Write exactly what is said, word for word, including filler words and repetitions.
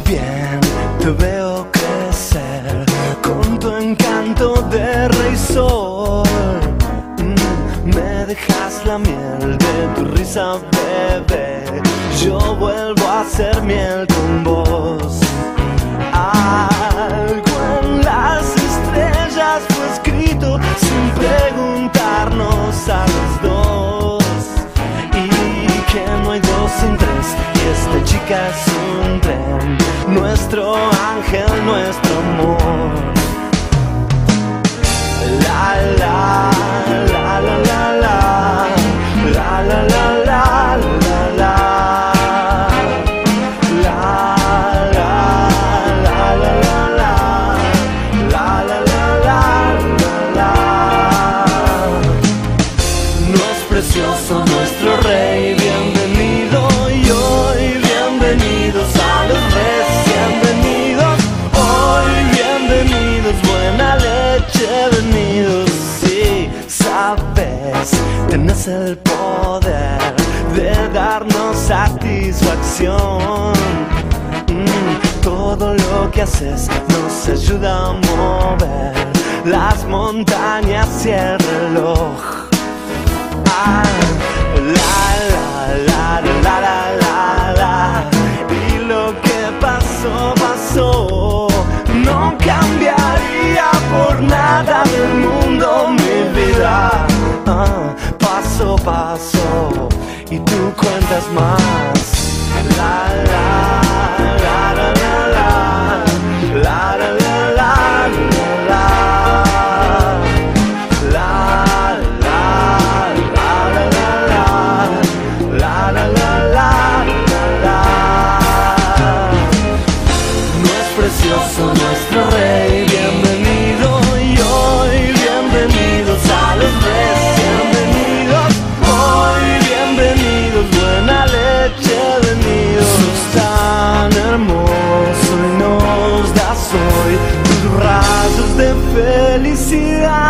bien te veo crecer con tu encanto de rey sol. mm, Me dejas la miel de tu risa, bebé. Yo vuelvo a ser miel con vos. Algo en las estrellas fue escrito sin preguntarnos a los dos. Y que no hay dos sin tres, y esta chica es un tren, nuestro ángel, nuestro amor. La la la la la la la la la la la la. Precioso nuestro rey, bienvenido, y hoy bienvenidos a los recién venidos. Hoy bienvenidos, buena leche, venidos. Sí, sabes, tienes el poder de darnos satisfacción. mm, Todo lo que haces nos ayuda a mover las montañas y el reloj. La la la la la la la. Y lo que pasó, pasó. No cambiaría por nada del mundo mi vida. ah, Paso, paso, y tú cuentas más. La la la la la la la la la la la. Precioso nuestro rey, bienvenido, y hoy bienvenidos a los recién venidos. Hoy bienvenidos, buena leche, venidos. Sos tan hermoso y nos das hoy tus rayos de felicidad.